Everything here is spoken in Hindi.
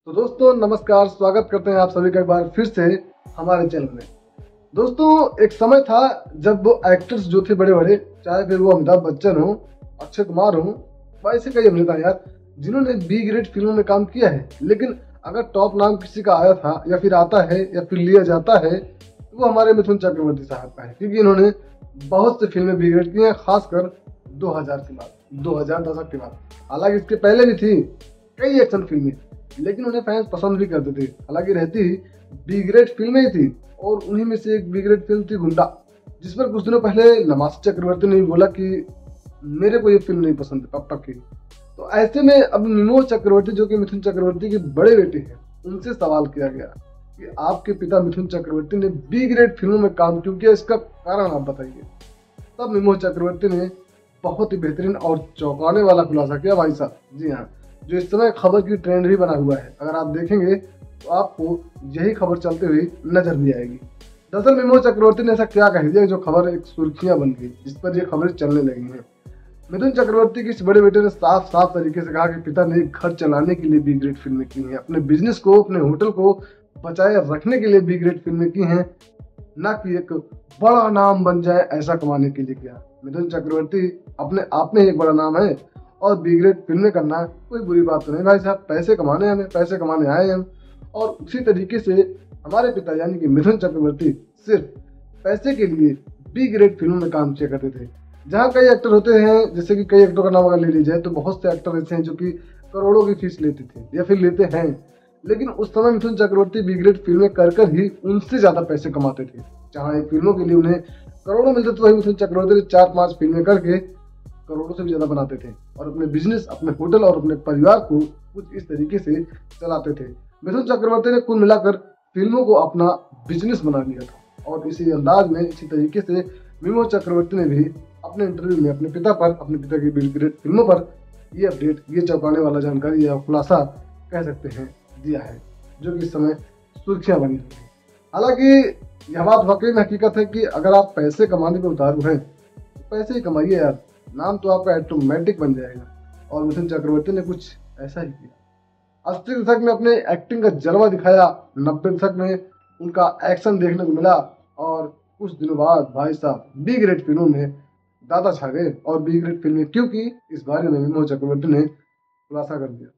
तो दोस्तों नमस्कार, स्वागत करते हैं आप सभी का एक बार फिर से हमारे चैनल में। दोस्तों एक समय था जब वो एक्टर्स जो थे बड़े बड़े, चाहे फिर वो अमिताभ बच्चन हो, अक्षय कुमार हो, वैसे कई अभिनेता यार जिन्होंने बी ग्रेड फिल्मों में काम किया है, लेकिन अगर टॉप नाम किसी का आया था या फिर आता है या फिर लिया जाता है तो वो हमारे मिथुन चक्रवर्ती साहब का है, क्योंकि इन्होंने बहुत सी फिल्में बी ग्रेड की हैं, खासकर 2000 के बाद, 2000 दशक के बाद। हालांकि इसके पहले भी थी कई एक्शन फिल्में, लेकिन उन्हें फैंस पसंद भी करते थे। हालांकि रहती बी ग्रेड फिल्में ही थी, और उन्हीं में से एक बी ग्रेड फिल्म थी गुंडा, जिस पर कुछ दिनों पहले नमाज चक्रवर्ती ने भी बोला कि मेरे को ये फिल्म नहीं पसंद है पापा की। तो ऐसे में अब निमोह चक्रवर्ती जो कि मिथुन चक्रवर्ती के बड़े बेटे हैं, उनसे सवाल किया गया कि आपके पिता मिथुन चक्रवर्ती ने बी ग्रेड फिल्मों में काम क्यों किया, इसका कारण आप बताइए। तब निमोह चक्रवर्ती ने बहुत ही बेहतरीन और चौंकाने वाला खुलासा किया भाई साहब। जी हाँ, जो इस समय खबर की ट्रेंड भी बना हुआ है, अगर आप देखेंगे तो आपको यही खबर चलते हुए नजर भी आएगी। दरअसल निमोह चक्रवर्ती ने ऐसा क्या कह दिया जो खबर एक सुर्खियां बन गई, जिस पर ये खबरें चलने लगी हैं। मिथुन चक्रवर्ती के इस बड़े बेटे ने साफ साफ तरीके से कहा कि पिता ने घर चलाने के लिए बी ग्रेड फिल्में की हैं, अपने बिजनेस को, अपने होटल को बचाए रखने के लिए बी ग्रेड फिल्में की हैं, ना कि एक बड़ा नाम बन जाए ऐसा कमाने के लिए किया। मिथुन चक्रवर्ती अपने आप में एक बड़ा नाम है, और बी ग्रेड फिल्में करना कोई बुरी बात तो नहीं भाई साहब। पैसे कमाने हमें, पैसे कमाने आए हम। और उसी तरीके से हमारे पिता यानी कि मिथुन चक्रवर्ती सिर्फ पैसे के लिए बी ग्रेड फिल्मों में काम किया करते थे। जहाँ कई एक्टर होते हैं, जैसे कि कई एक्टरों का नाम अगर ले लीजिए तो बहुत से एक्टर ऐसे हैं जो कि करोड़ों की फीस लेते थे या फिर लेते हैं, लेकिन उस समय मिथुन चक्रवर्ती बी ग्रेड फिल्में कर ही उनसे ज्यादा पैसे कमाते थे। जहाँ एक फिल्मों के लिए उन्हें करोड़ों मिलते थे, वही मिथुन चक्रवर्ती 4-5 फिल्में करके करोड़ों से भी ज्यादा बनाते थे, और अपने बिजनेस, अपने होटल और अपने परिवार को कुछ इस तरीके से चलाते थे। मिथुन चक्रवर्ती ने कुल मिलाकर फिल्मों को अपना बिजनेस बना लिया था, और इसी अंदाज में, इसी तरीके से निमोह चक्रवर्ती ने भी अपने इंटरव्यू में अपने पिता पर, अपने पिता की बी ग्रेड फिल्मों पर ये अपडेट, ये चौंकाने वाला जानकारी या खुलासा कह सकते हैं दिया है, जो कि इस समय सुर्खियां बनी हुई है। हालांकि यह बात वाकई में हकीकत है कि अगर आप पैसे कमाने में उतारू हैं तो पैसे ही कमाइए यार, नाम तो आपका ऑटोमेटिक बन जाएगा। और मिथुन चक्रवर्ती ने कुछ ऐसा ही किया। 80 दशक में अपने एक्टिंग का जलवा दिखाया, 90 दशक में उनका एक्शन देखने को मिला, और कुछ दिनों बाद भाई साहब बी ग्रेड फिल्मों में दादा छा गए। और बी ग्रेड फिल्में क्यों की, इस बारे में निमोह चक्रवर्ती ने खुलासा कर दिया।